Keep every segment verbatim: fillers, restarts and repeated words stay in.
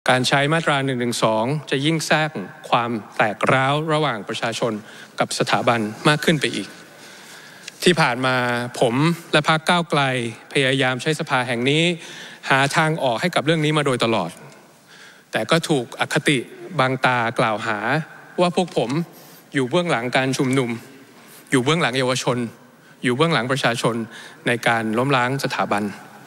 การใช้มาตราหนึ่งหนึ่งสองจะยิ่งสร้างความแตกร้าวระหว่างประชาชนกับสถาบันมากขึ้นไปอีกที่ผ่านมาผมและพรรคก้าวไกลพยายามใช้สภาแห่งนี้หาทางออกให้กับเรื่องนี้มาโดยตลอดแต่ก็ถูกอคติบางตากล่าวหาว่าพวกผมอยู่เบื้องหลังการชุมนุมอยู่เบื้องหลังเยาวชนอยู่เบื้องหลังประชาชนในการล้มล้างสถาบัน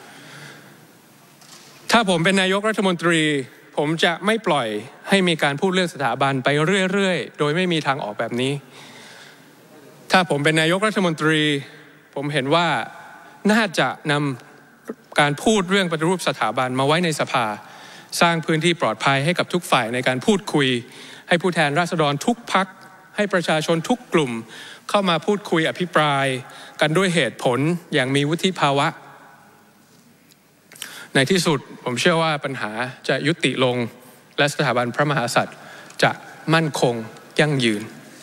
ถ้าผมเป็นนายกรัฐมนตรีผมจะไม่ปล่อยให้มีการพูดเรื่องสถาบันไปเรื่อยๆโดยไม่มีทางออกแบบนี้ถ้าผมเป็นนายกรัฐมนตรีผมเห็นว่าน่าจะนำการพูดเรื่องปฏิรูปสถาบันมาไว้ในสภาสร้างพื้นที่ปลอดภัยให้กับทุกฝ่ายในการพูดคุยให้ผู้แทนราษฎรทุกพรรคให้ประชาชนทุกกลุ่มเข้ามาพูดคุยอภิปรายกันด้วยเหตุผลอย่างมีวุฒิภาวะในที่สุดผมเชื่อว่าปัญหาจะยุติลงและสถาบันพระมหากษัตริย์จะมั่นคงยั่งยืน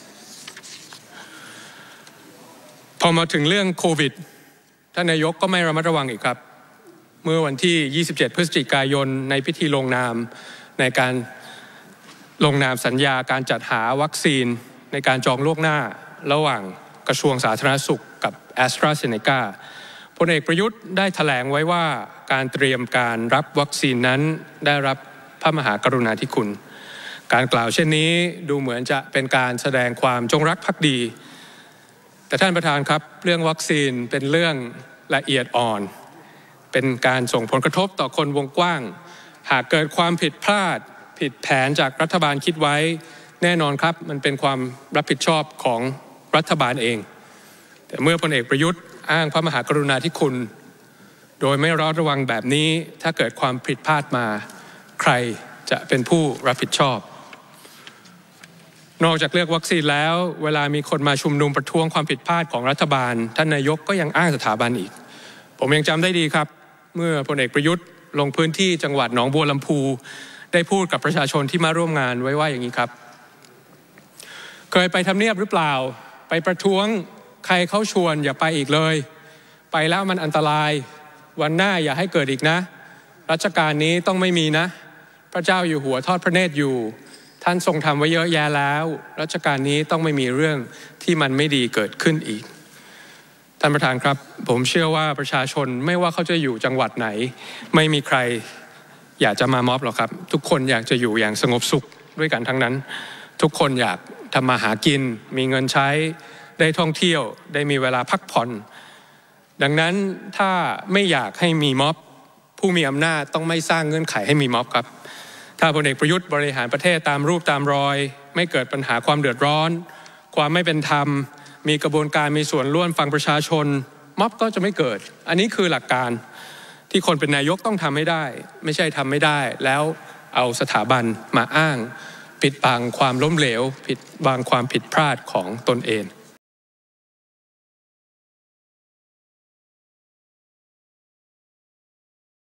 พอมาถึงเรื่องโควิดท่านนายกก็ไม่ระมัดระวังอีกครับเมื่อวันที่ยี่สิบเจ็ดพฤศจิกายนในพิธีลงนามในการลงนามสัญญาการจัดหาวัคซีนในการจองล่วงหน้าระหว่างกระทรวงสาธารณสุขกับ แอสตราเซเนกา พลเอกประยุทธ์ได้แถลงไว้ว่าการเตรียมการรับวัคซีนนั้นได้รับพระมหากรุณาธิคุณการกล่าวเช่นนี้ดูเหมือนจะเป็นการแสดงความจงรักภักดีแต่ท่านประธานครับเรื่องวัคซีนเป็นเรื่องละเอียดอ่อนเป็นการส่งผลกระทบต่อคนวงกว้างหากเกิดความผิดพลาดผิดแผนจากรัฐบาลคิดไว้แน่นอนครับมันเป็นความรับผิดชอบของรัฐบาลเองแต่เมื่อพลเอกประยุทธ์อ้างพระมหากรุณาธิคุณโดยไม่ระมัดระวังแบบนี้ถ้าเกิดความผิดพลาดมาใครจะเป็นผู้รับผิดชอบนอกจากเลือกวัคซีนแล้วเวลามีคนมาชุมนุมประท้วงความผิดพลาดของรัฐบาลท่านนายกก็ยังอ้างสถาบันอีกผมยังจำได้ดีครับเมื่อพลเอกประยุทธ์ลงพื้นที่จังหวัดหนองบัวลำพูได้พูดกับประชาชนที่มาร่วมงานไว้ว่าอย่างนี้ครับเคยไปทำเนียบหรือเปล่าไปประท้วงใครเขาชวนอย่าไปอีกเลยไปแล้วมันอันตรายวันหน้าอย่าให้เกิดอีกนะรัชกาลนี้ต้องไม่มีนะพระเจ้าอยู่หัวทอดพระเนตรอยู่ท่านทรงทำไว้เยอะแยะแล้วรัชกาลนี้ต้องไม่มีเรื่องที่มันไม่ดีเกิดขึ้นอีกท่านประธานครับผมเชื่อว่าประชาชนไม่ว่าเขาจะอยู่จังหวัดไหนไม่มีใครอยากจะมาม็อบหรอกครับทุกคนอยากจะอยู่อย่างสงบสุขด้วยกันทั้งนั้นทุกคนอยากทำมาหากินมีเงินใช้ได้ท่องเที่ยวได้มีเวลาพักผ่อนดังนั้นถ้าไม่อยากให้มีม็อบผู้มีอำนาจต้องไม่สร้างเงื่อนไขให้มีม็อบครับถ้าพลเอกประยุทธ์บริหารประเทศตามรูปตามรอยไม่เกิดปัญหาความเดือดร้อนความไม่เป็นธรรมมีกระบวนการมีส่วนร่วมฟังประชาชนม็อบก็จะไม่เกิดอันนี้คือหลักการที่คนเป็นนายกต้องทำให้ได้ไม่ใช่ทำไม่ได้แล้วเอาสถาบันมาอ้างปิดบังความล้มเหลวปิดบังความผิดพลาดของตนเอง